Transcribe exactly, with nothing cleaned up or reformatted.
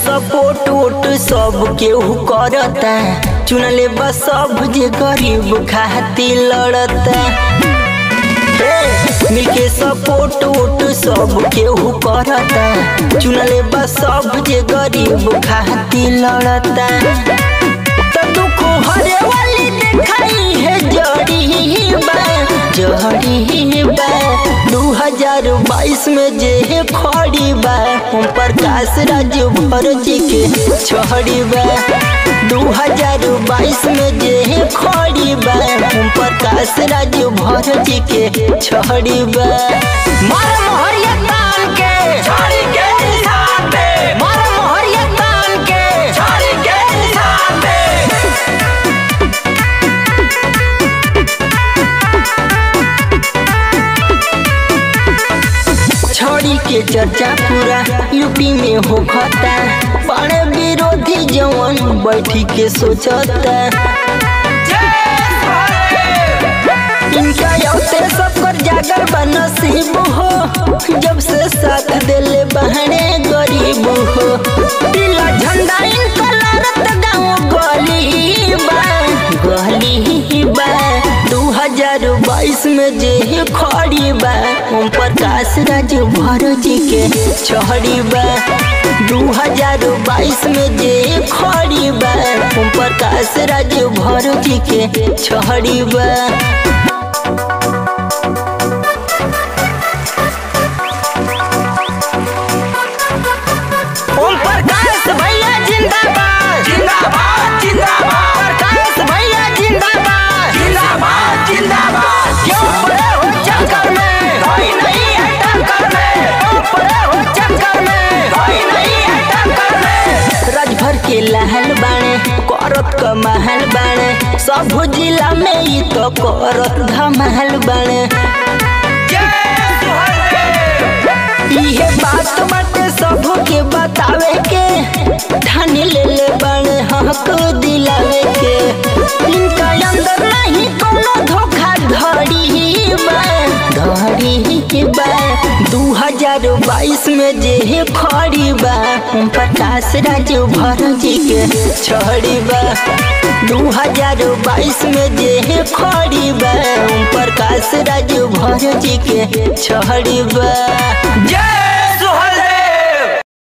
Support vote सब केहू करता, चुनले बस सब जे गरीब खातिर लड़ता। मिलके सपोर्ट वोट सब केहू करता, चुनले बस सब जे गरीब खातिर लड़ता। तो दुख हरे वाली दिखाई है जड़ी बा जड़ी बा। दो हजार बाईस में जे खड़ी बा ओम प्रकाश राज भर जी के छड़ी बा। दो हजार बाईस में जे खड़ी बा ओम प्रकाश राज भर जी के छड़ी बा। मार मोहरिया तान के छड़ी के निशान पे, मार मोहरिया तान के छड़ी के निशान पे। छड़ी के चर्चा पूरा यूपी में होखता, बड़े विरोधी जवान बैठी के सोचता। इनका यौते सब कर जागर बनसीब हो, जब से साथ दिले बहने गरीब हो। पीला झंडा इनका लड़त गाँव गली बा गली बा। दो हजार बाईस में जे खड़ी बा ओम प्रकाश राज भर जी के छड़ी बा। दो हजार बाईस में जे खड़ी बा ओम प्रकाश राज भर जी के छड़ी बा। ओम प्रकाश भैया जिंदाबाद जिंदाबाद जिंदाबाद। प्रकाश भैया जिंदाबाद जिंदाबाद जिंदाबाद। क्यों पड़े हो चक्कर में, कोई नहीं है टक्कर में। क्यों पड़े हो चक्कर में, कोई नहीं है टक्कर में। राजभर के लहल बाणे करत कमाल बाणे, सब जिला में ही तो करत धमाल बाणे। ये बात बाटे सब के बतावे के, ठाने ले ले बड़े हक दिलावे के। इनका अंदर नहीं कोनो धोखा धड़ी बा धड़ी बा। दो हजार बाईस में जे खड़ी बा ओम प्रकाश राज भर जी के छड़ी बा। दो हजार बाईस में जे खड़ी बा ओम प्रकाश राज भर जी के छड़ी बा।